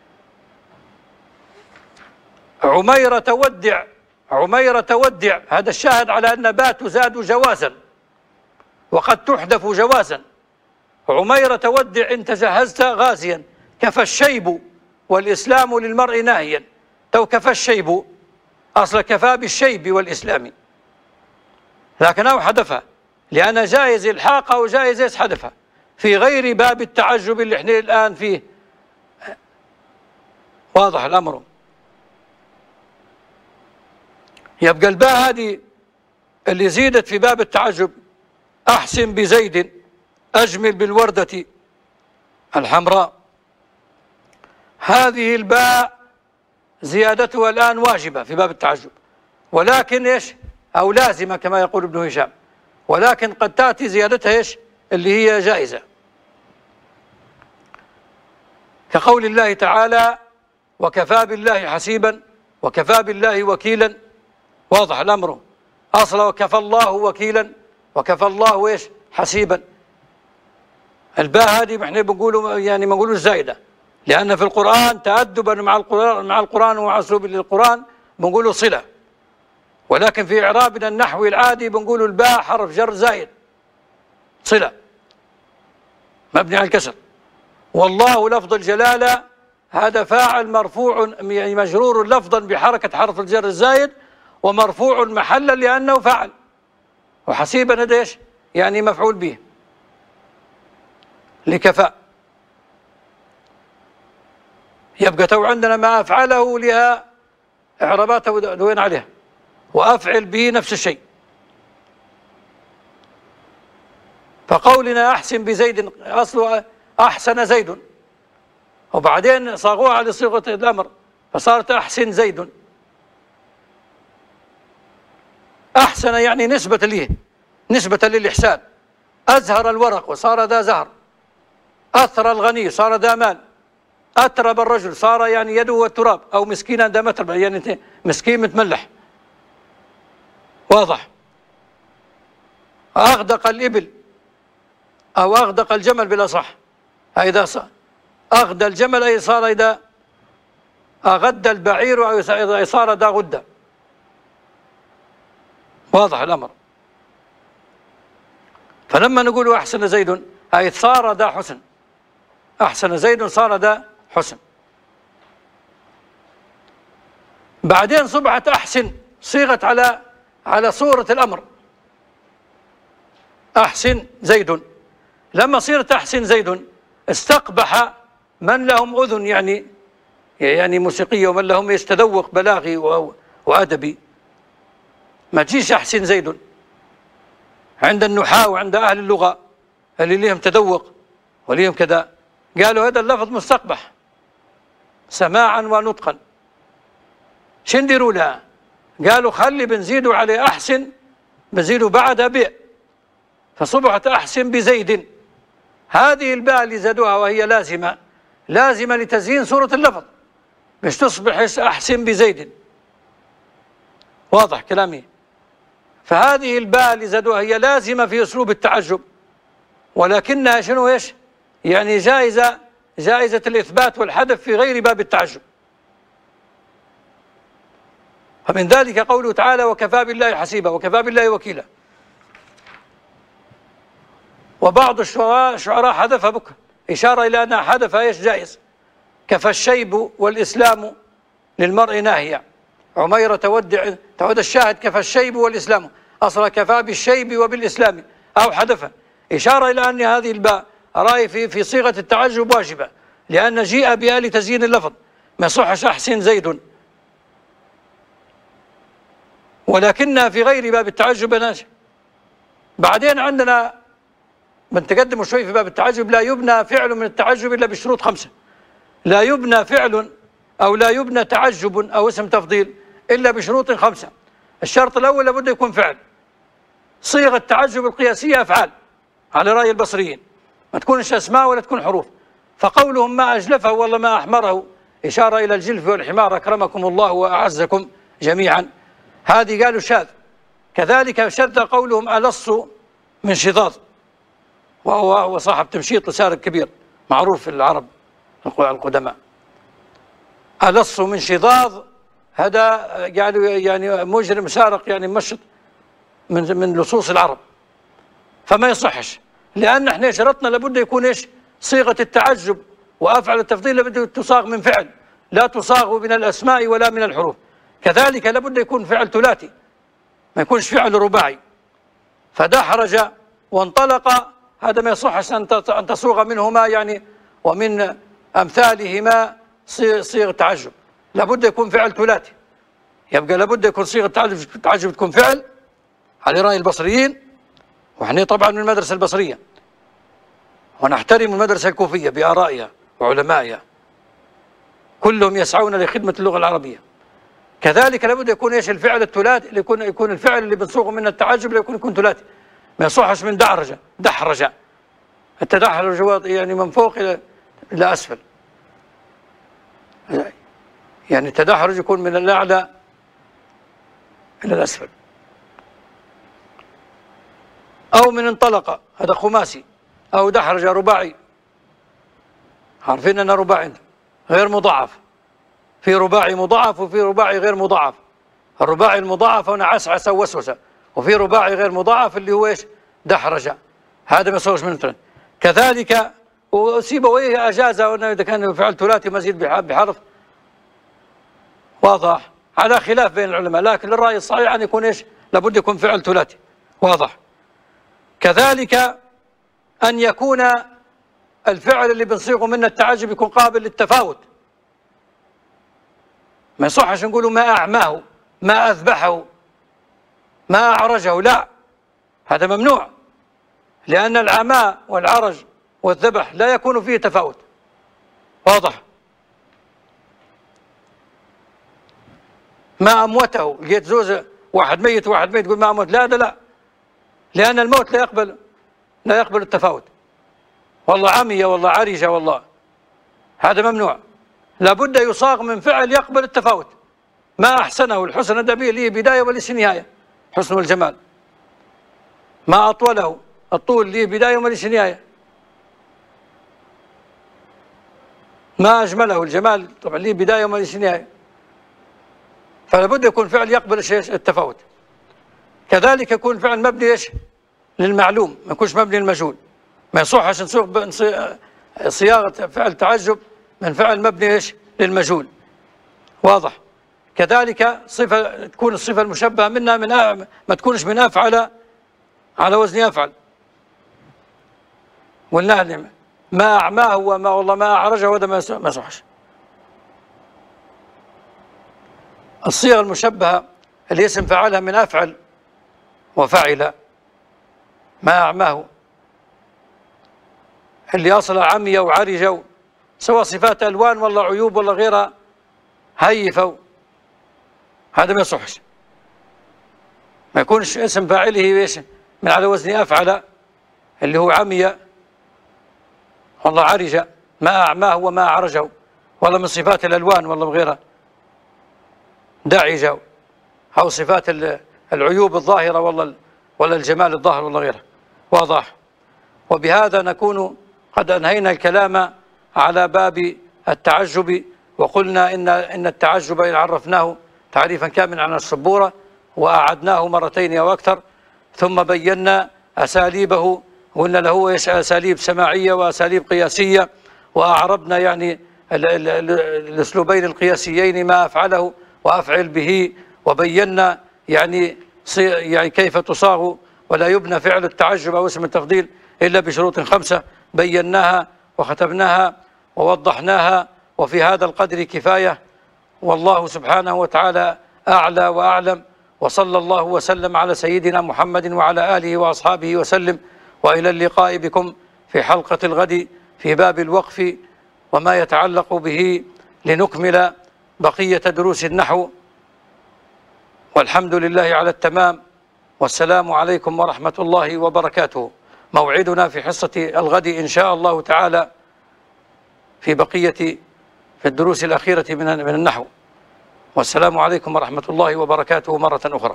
عميرة تودع، عميرة تودع، هذا الشاهد على أن باء تزاد جوازا وقد تحذف جوازا. عميرة تودع إن تجهزت غازيا، كفى الشيب والإسلام للمرء ناهيا. تو كفى الشيب، أصل كفى بالشيب والإسلام، لكنه حذفها لأن جائز الحاقها وجائز حذفها في غير باب التعجب اللي احنا الآن فيه. واضح الأمر. يبقى الباء هذه اللي زيدت في باب التعجب، أحسن بزيد، أجمل بالوردة الحمراء. هذه الباء زيادتها الآن واجبة في باب التعجب، ولكن إيش؟ أو لازمة كما يقول ابن هشام، ولكن قد تأتي زيادتها إيش؟ اللي هي جائزة، كقول الله تعالى وكفى بالله حسيبا وكفى بالله وكيلا. واضح الأمر. أصل وكفى الله وكيلا وكفى الله إيش؟ حسيبا. الباء هذه احنا بنقولوا يعني ما نقولوش زايدة، لأن في القرآن تأدبا مع القرآن مع القرآن ومع أسلوب القرآن بنقولوا صلة، ولكن في إعرابنا النحوي العادي بنقولوا الباء حرف جر زائد صلة مبني على الكسر. والله لفظ الجلالة هذا فاعل مرفوع يعني مجرور لفظا بحركة حرف الجر الزايد، ومرفوع محلا لأنه فاعل، وحسيبا هذا ايش؟ يعني مفعول به لكفاء. يبقى تو عندنا ما أفعله لها إعرابات دوين عليها، وأفعل به نفس الشيء. فقولنا أحسن بزيد أصله أحسن زيد، وبعدين صاغوها على صيغة الأمر فصارت أحسن زيد. أحسن يعني نسبة ليه، نسبة للإحسان. أزهر الورق وصار ذا زهر، أثر الغني صار ذا مال، أترب الرجل صار يعني يده والتراب، أو مسكينا ذا مترب يعني مسكين متملح. واضح. أغدق الإبل أو أغدق الجمل بالأصح، إذا أغدى الجمل أي صار إذا أغد البعير أو صار ذا غدة. واضح الأمر. فلما نقول أحسن زيد أي صار ذا حسن، أحسن زيد صار ذا حسن. بعدين صبحت أحسن صيغت على على صورة الأمر، أحسن زيد. لما صيرت أحسن زيد استقبح من لهم أذن يعني يعني موسيقية ومن لهم يستذوق بلاغي وأدبي. ما تجيش أحسن زيد عند النحاة وعند أهل اللغة اللي لهم تذوق وليهم كذا، قالوا هذا اللفظ مستقبح سماعا ونطقا. شو نديروا لها؟ قالوا خلي بنزيدوا عليه أحسن، بنزيدوا بعدها بيء، فصبحت أحسن بزيد. هذه الباء اللي زادوها وهي لازمة لازمة لتزيين صورة اللفظ، مش تصبح أحسن بزيد. واضح كلامي؟ فهذه الباء اللي زادوها هي لازمة في أسلوب التعجب، ولكنها شنو إيش؟ يعني جائزة جائزة الإثبات والحذف في غير باب التعجب. فمن ذلك قوله تعالى وكفى بالله حسيبا وكفى بالله وكيلا. وبعض الشعراء شعراء حذفها بكرة إشارة إلى أنها حذف إيش جائز. كفى الشيب والإسلام للمرء ناهيا. عميرة تودع تعود الشاهد كفى الشيب والإسلام، أصلا كفى بالشيب وبالإسلام أو حذفها إشارة إلى أن هذه الباء رأي في في صيغة التعجب واجبة، لأن جيء بها لتزيين اللفظ. ما يصحش أحسن زيد، ولكنها في غير باب التعجب ناشئ. بعدين عندنا بنتقدم شوي في باب التعجب. لا يبنى فعل من التعجب إلا بشروط خمسة. لا يبنى فعل أو لا يبنى تعجب أو اسم تفضيل إلا بشروط خمسة. الشرط الأول لابد يكون فعل. صيغة التعجب القياسية أفعال على رأي البصريين، ما تكونش أسماء ولا تكون حروف. فقولهم ما أجلفه والله ما أحمره إشارة إلى الجلف والحمار أكرمكم الله وأعزكم جميعا، هذه قالوا شاذ. كذلك شذ قولهم ألص من شظاظ، وهو هو صاحب تمشيط لسارق كبير معروف في العرب القدماء. ألص من شظاظ هذا قالوا يعني مجرم سارق يعني مشط من من لصوص العرب، فما يصحش، لأن احنا شرطنا لابد يكون ايش؟ صيغة التعجب وأفعل التفضيل لابد تصاغ من فعل، لا تصاغ من الأسماء ولا من الحروف. كذلك لابد يكون فعل ثلاثي، ما يكونش فعل رباعي. فدحرج وانطلق هذا ما يصحش أن تصوغ منهما يعني ومن أمثالهما صيغة تعجب، لابد يكون فعل ثلاثي. يبقى لابد يكون صيغة تعجب تكون فعل على رأي البصريين، وإحنا طبعا من المدرسة البصرية ونحترم المدرسة الكوفية بآرائها وعلمائها، كلهم يسعون لخدمة اللغة العربية. كذلك لابد يكون ايش؟ الفعل الثلاثي، يكون يكون الفعل اللي بنصوغه من التعجب يكون يكون ثلاثي، ما يصحش من دحرج. دحرج التدحرج يعني من فوق الى الى اسفل، يعني التدحرج يكون من الاعلى الى الاسفل. او من انطلق هذا خماسي، او دحرج رباعي، عارفين انه رباعي غير مضاعف، في رباعي مضاعف وفي رباعي غير مضاعف. الرباعي المضاعف هنا عسعس ووسوس، وفي رباعي غير مضاعف اللي هو ايش؟ دحرج، هذا ما يسويش من اثنين. كذلك وسيبويه اجاز اذا كان فعل ثلاثي مزيد بحرف، واضح، على خلاف بين العلماء، لكن الراي الصحيح ان يكون ايش؟ لابد يكون فعل ثلاثي، واضح. كذلك ان يكون الفعل اللي بنصيغه منه التعجب يكون قابل للتفاوت، ما يصحش نقولوا ما أعماه، ما أذبحه، ما أعرجه، لا، هذا ممنوع، لأن العماء والعرج والذبح لا يكون فيه تفاوت، واضح. ما أموته، لقيت زوز واحد ميت وواحد ميت تقول ما أموت، لا ده لا، لأن الموت لا يقبل لا يقبل التفاوت، والله عمي والله عرجة والله، هذا ممنوع، لابد يصاغ من فعل يقبل التفاوت. ما أحسنه، الحسن ده له بداية وليس نهاية، حسن والجمال. ما أطوله، الطول له بداية وليس نهاية. ما أجمله، الجمال طبعا له بداية وليس نهاية. فلابد يكون فعل يقبل التفاوت. كذلك يكون فعل مبني ايش؟ للمعلوم، ما يكونش مبني للمجهول. ما يصحش نصيغ صياغة فعل تعجب من فعل مبني ايش؟ للمجهول. واضح؟ كذلك صفة تكون الصفة المشبهة منها من أ... ما تكونش من أفعل على وزن أفعل. والنهل ما أعماه وما والله ما أعرجه هذا ما يصحش. الصيغة المشبهة اللي اسم فعلها من أفعل وفعل، ما أعماه اللي أصلها عمي وعرج، سواء صفات ألوان ولا عيوب ولا غيرها، هيفوا، هذا ما يصحش. ما يكونش اسم فاعله ايش؟ من على وزن أفعل اللي هو عمي والله عرج، ما أعماه وما أعرجه، ولا من صفات الألوان ولا غيرها دعج، أو صفات العيوب الظاهرة ولا ولا الجمال الظاهر ولا غيره. واضح؟ وبهذا نكون قد أنهينا الكلام على باب التعجب، وقلنا إن إن التعجب إن عرفناه تعريفا كاملا عن السبورة وأعدناه مرتين أو أكثر، ثم بينا أساليبه، وإن له أساليب سماعية وأساليب قياسية، وأعربنا يعني الأسلوبين القياسيين ما أفعله وأفعل به، وبينا يعني يعني كيف تصاغ ولا يبنى فعل التعجب أو اسم التفضيل إلا بشروط خمسة بيناها وختمناها ووضحناها، وفي هذا القدر كفاية. والله سبحانه وتعالى أعلى وأعلم، وصلى الله وسلم على سيدنا محمد وعلى آله وأصحابه وسلم، وإلى اللقاء بكم في حلقة الغد في باب الوقف وما يتعلق به، لنكمل بقية دروس النحو، والحمد لله على التمام، والسلام عليكم ورحمة الله وبركاته. موعدنا في حصة الغد إن شاء الله تعالى في بقية في الدروس الأخيرة من من النحو، والسلام عليكم ورحمة الله وبركاته مرة أخرى.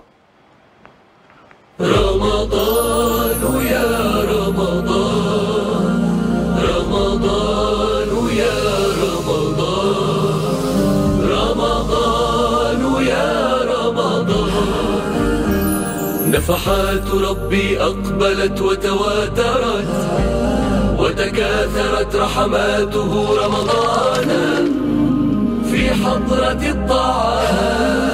رمضان يا رمضان، رمضان يا رمضان، رمضان يا رمضان، نفحات ربي أقبلت وتواترت وتكاثرت رحماته رمضان في حضرة الطاعات.